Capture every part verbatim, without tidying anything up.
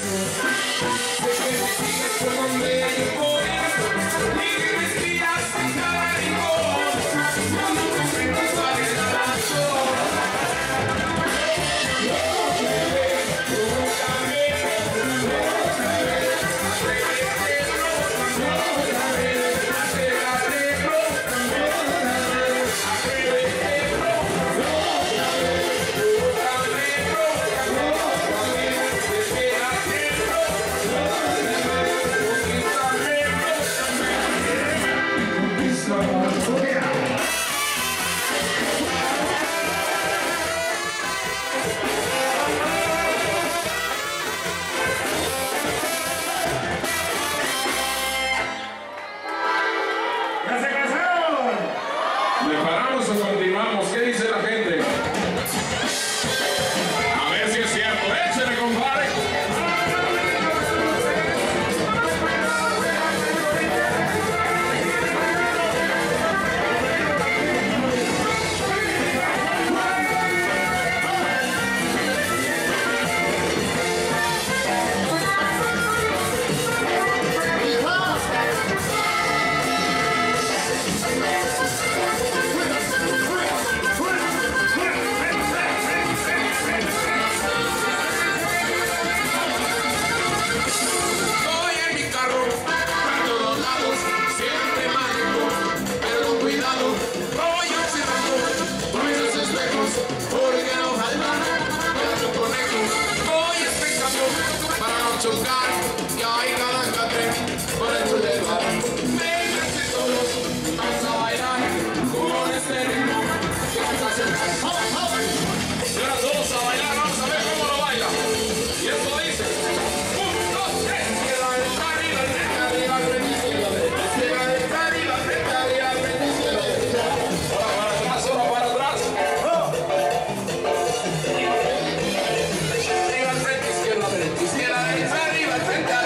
Izquierda, derecha, arriba, frente,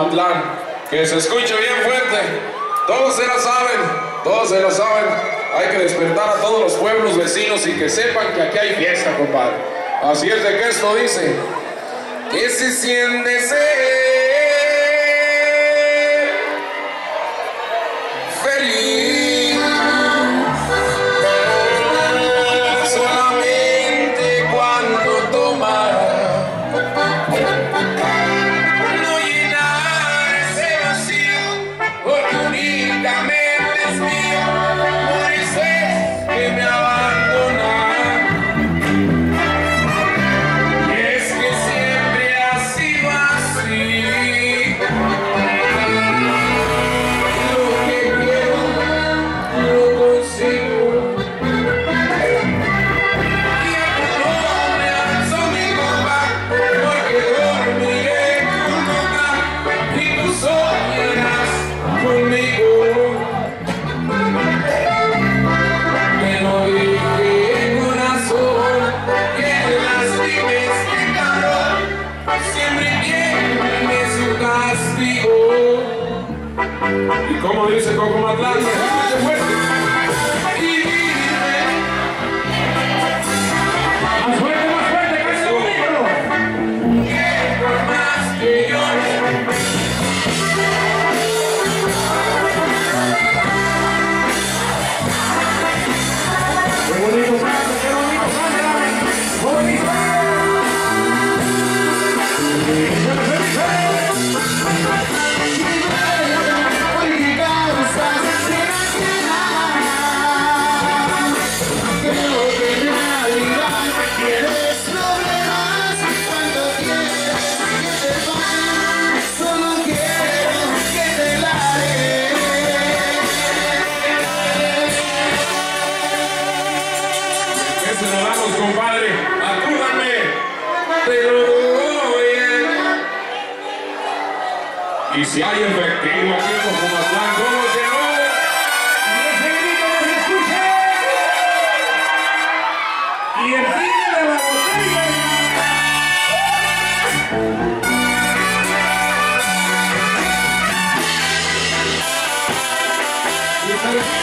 Comatlán. Que se escuche bien fuerte. Todos se la saben, todos se lo saben. Hay que despertar a todos los pueblos vecinos y que sepan que aquí hay fiesta, compadre. Así es de que esto dice: que se siente ser feliz solamente cuando toma, no llenar ese vacío, porque únicamente es mío, por eso es que me abandona. Es que siempre ha sido así. Lo que quiero lo consigo. Y a tu nombre alzo mi copa, porque dormiré en tu boca y tú soñarás conmigo. Que no deje corazón que te lastimes, que cabrón siempre tiene su castigo. Y como dice Comatlán, escuche fuerte. Y dime, más fuerte, más fuerte, casi conmigo, que por más que llores, qué bonito canta, qué bonito canta, qué bonito. Se lo damos, compadre, acúdame, te lo doy. Y si hay efectivo aquí en Comatlán, ¿cómo se llama? Y ese grito no se escucha. Y el tigre de la botella. Y se le...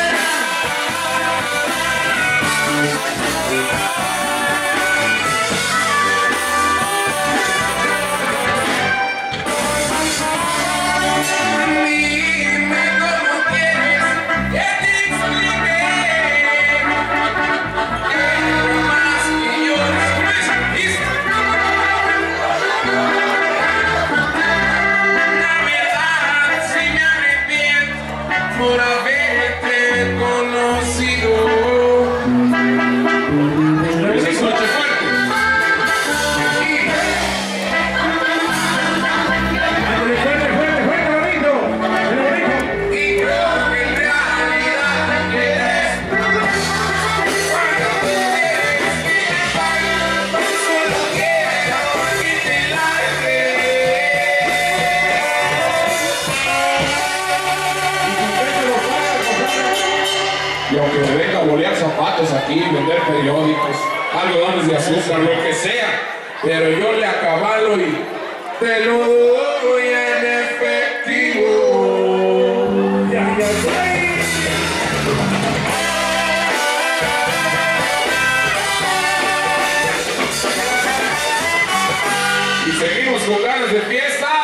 por haberte conocido. Se escucha fuerte. Fuerte, fuerte, fuerte, bonito. Y creo que en realidad te quieres. Cuando te dejes que te pague, solo quiero que te largues. Y aunque me venga a bolear zapatos aquí, vender periódicos, algodones de azúcar, lo que sea, pero yo le acabalo y te lo doy en efectivo. Ya, ya, ya. Y seguimos con ganas de fiesta.